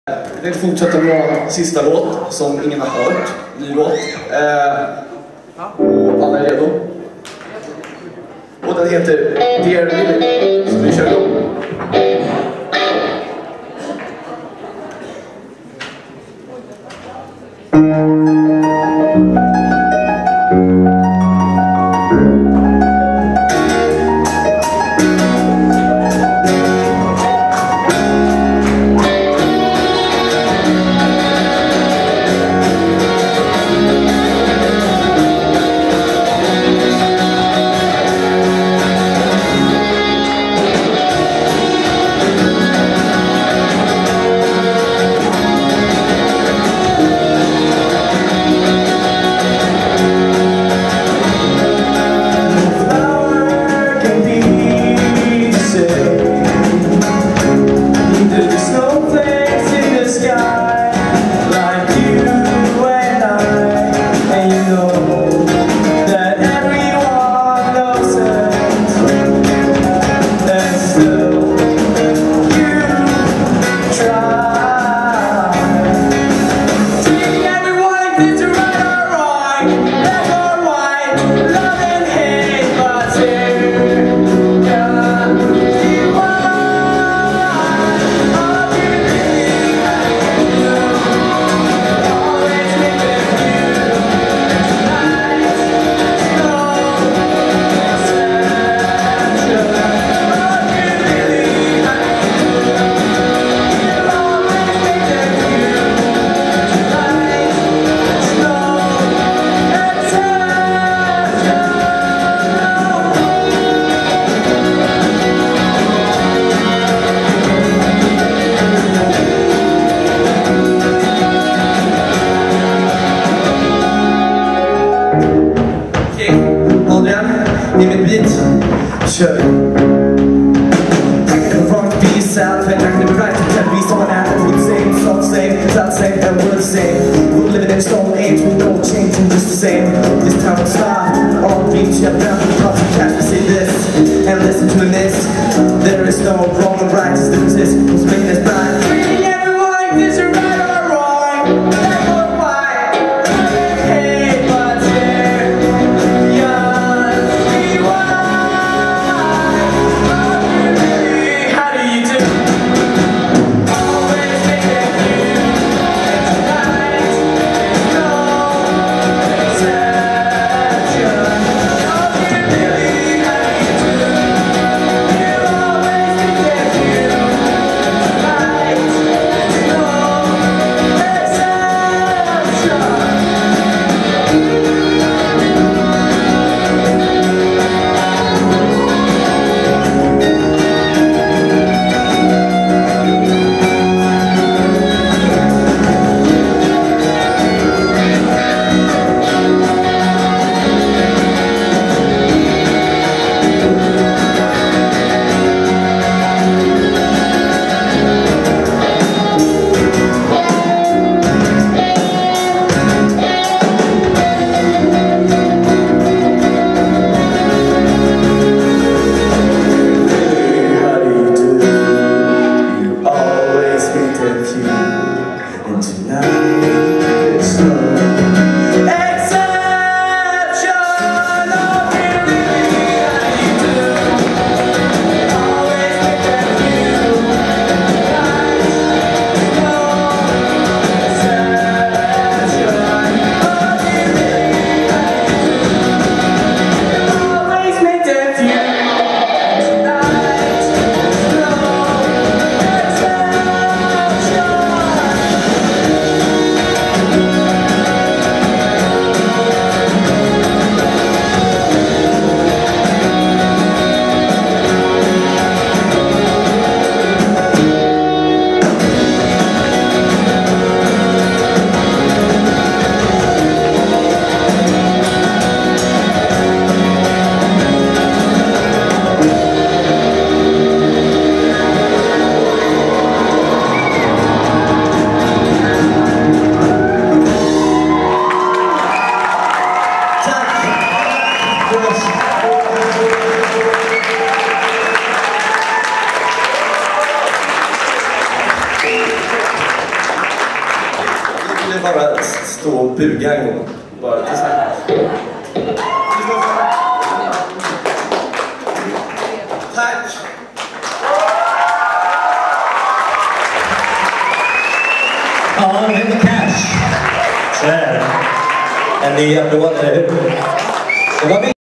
Jag tänkte fortsätta med vår sista låt som ingen har hört. Ny låt. Och alla är redo. Och den heter Dear Lily. Så vi kör igång. Ge mig beat, kör. Tack för wrong to be yourself and I can be right to be someone out of the same, soft same, that same, and we're the same. We're living in a stone age with no change and just the same. This time will stop, all beats you have done, you catch me say this, and listen to this. There is no wrong or right, just there exists, who's making us blind. Treating everyone like this, you're right or wrong, black or white, hey, but there, bara stå och buga en gång. Bara lite så här. Tack! Ja, det är cash. Så är det. En ny applåd, eller hur? Det var